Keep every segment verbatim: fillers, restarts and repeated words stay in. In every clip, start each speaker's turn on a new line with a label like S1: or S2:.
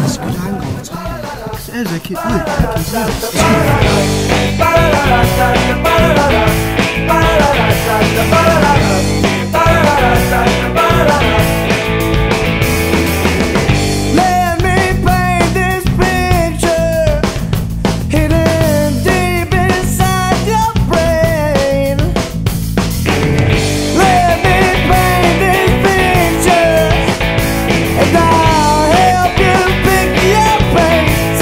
S1: nice good angle, I tell you. There's a kid, look, you can see
S2: Let me paint this picture hidden deep inside your brain. Let me paint this picture and I'll help you pick your paint.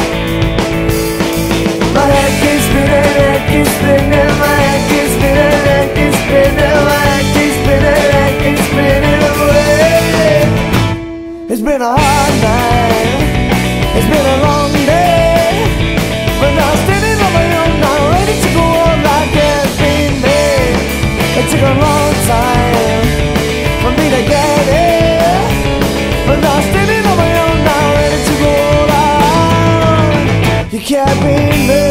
S2: My head keeps spinning, head keeps spinning, my head keeps spinning, head keeps spinning, my head keeps spinning, head keeps spinning away. It's been a hard night, it's been a long day, but now standing on my own, now ready to go on like it's been made. It took a long time for me to get it, but now standing on my own, now ready to go on. You can't beat me.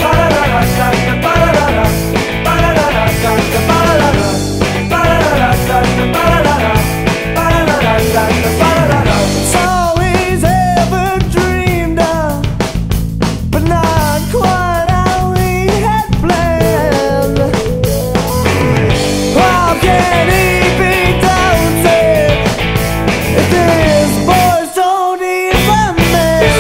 S2: It's all he's ever dreamed of, but not quite how he had planned. How can he be doubted if this boy's told he's a man?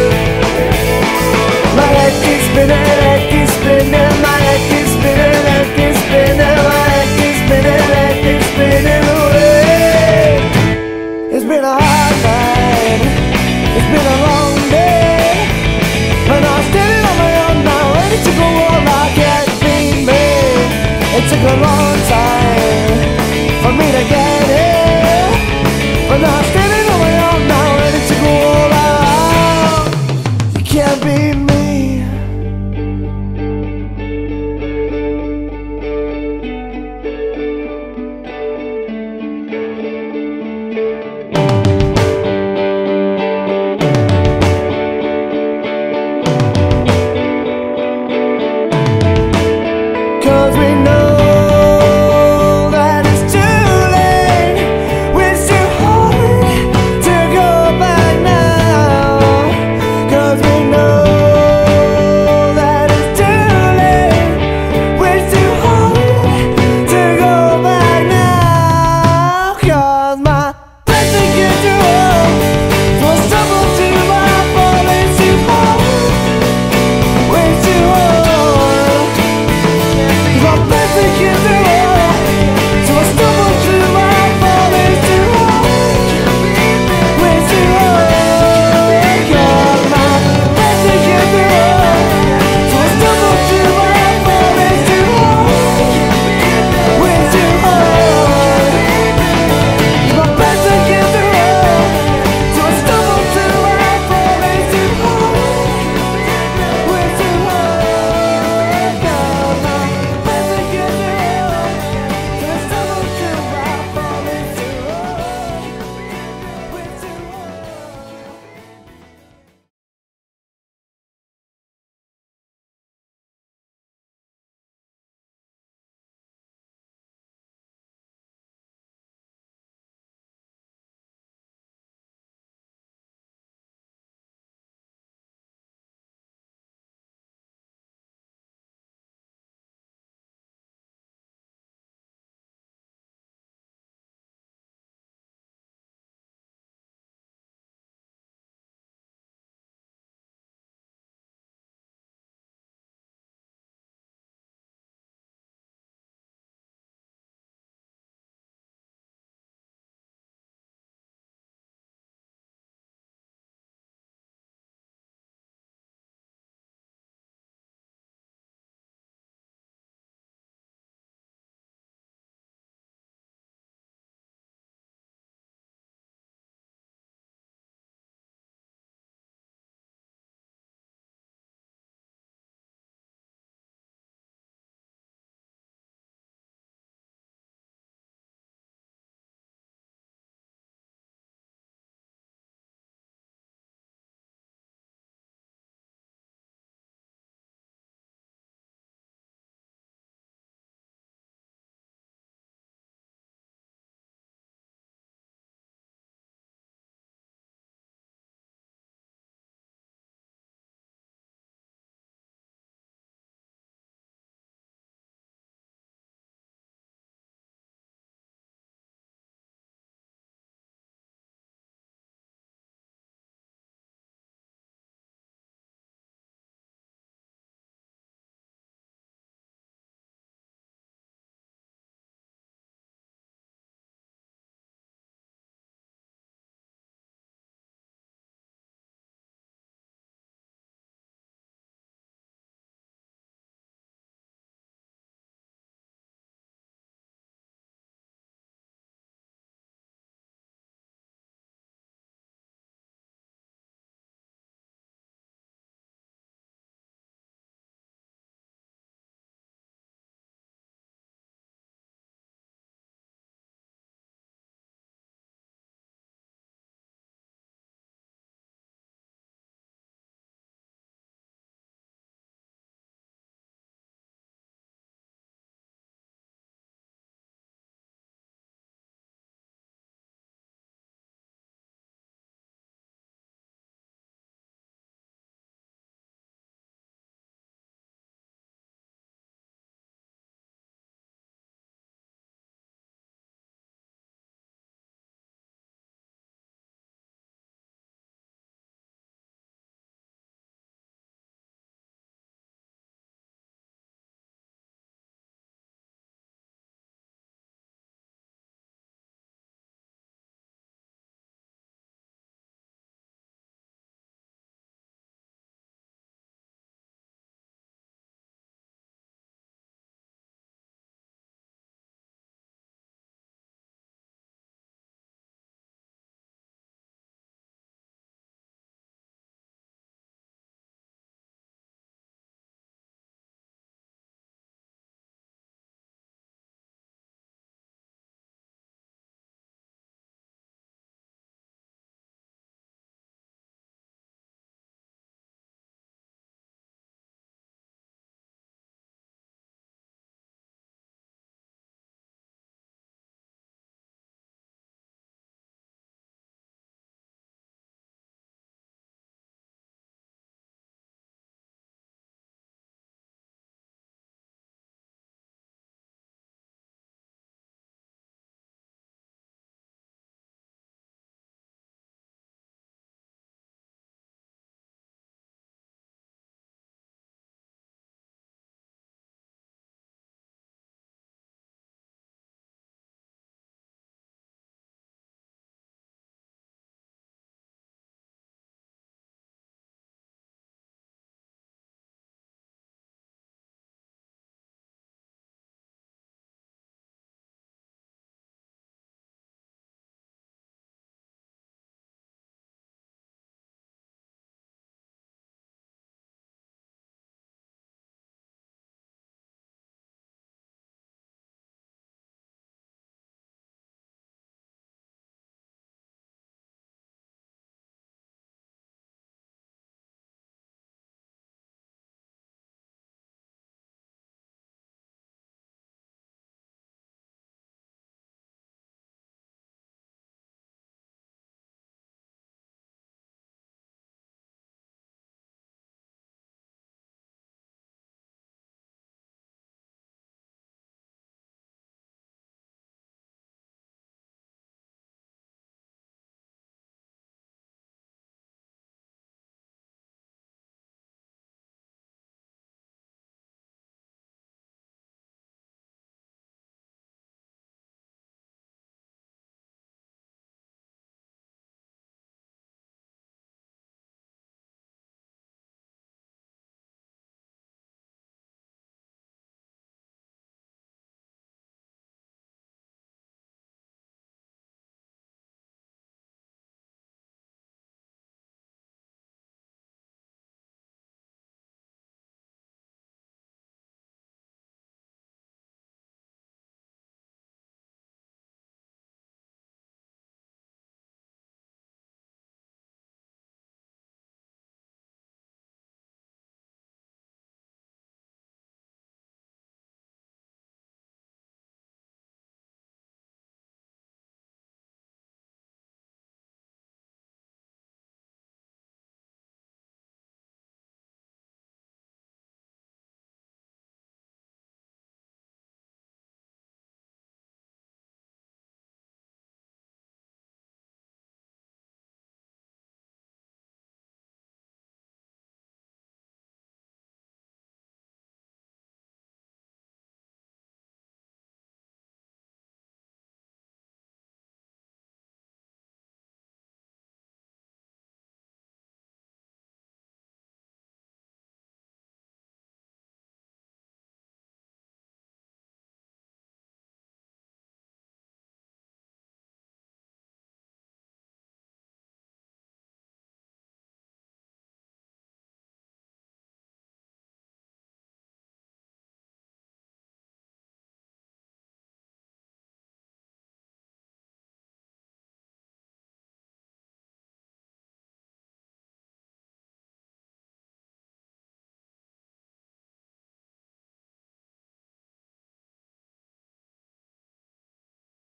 S2: My head keeps spinning, head keeps spinning, my head keeps spinning, head keeps spinning, my head keeps spinning, head keeps spinning away. It's been a hard night, it's been a long day, but I'm standing on my own now, ready to go on like it's been made. It took a long time for me to get it, but now I'm standing on my own now, ready to go all out. You can't beat me. Cause we know